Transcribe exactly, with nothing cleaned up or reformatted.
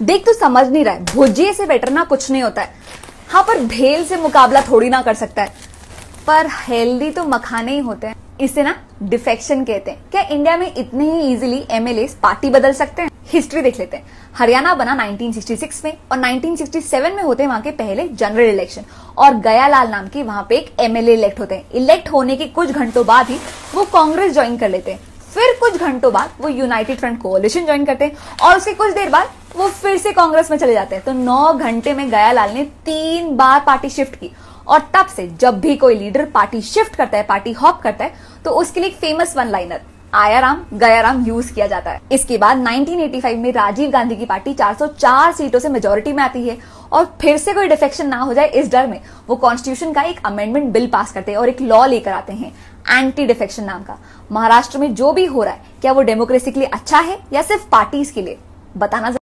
देख तू समझ नहीं रहा है, भुजिए से बेटर ना कुछ नहीं होता है। हाँ पर भेल से मुकाबला थोड़ी ना कर सकता है, पर हेल्दी तो मखाने ही होते हैं। इसे ना डिफेक्शन कहते हैं। क्या इंडिया में इतने ही इजीली एमएलए पार्टी बदल सकते हैं? हिस्ट्री देख लेते हैं। हरियाणा बना नाइनटीन सिक्सटी सिक्स में और नाइनटीन सिक्सटी सेवन में होते हैं वहां के पहले जनरल इलेक्शन, और गयालाल नाम की वहां पे एक एमएलए इलेक्ट होते हैं। इलेक्ट होने के कुछ घंटों बाद ही वो कांग्रेस ज्वाइन कर लेते हैं। फिर कुछ घंटों बाद वो यूनाइटेड फ्रंट कोalition ज्वाइन करते हैं और उसके कुछ देर बाद वो फिर से कांग्रेस में चले जाते हैं। तो नौ घंटे में गयालाल ने तीन बार पार्टी शिफ्ट की, और तब से जब भी कोई लीडर पार्टी शिफ्ट करता है, पार्टी हॉप करता है, तो उसके लिए एक फेमस वन लाइनर आया राम गया राम यूज किया जाता है। इसके बाद नाइनटीन एटी फाइव में राजीव गांधी की पार्टी चार सौ चार सीटों से मेजोरिटी में आती है, और फिर से कोई डिफेक्शन ना हो जाए इस डर में वो कॉन्स्टिट्यूशन का एक अमेंडमेंट बिल पास करते हैं और एक लॉ लेकर आते हैं एंटी डिफेक्शन नाम का। महाराष्ट्र में जो भी हो रहा है, क्या वो डेमोक्रेसी के लिए अच्छा है या सिर्फ पार्टीज के लिए, बताना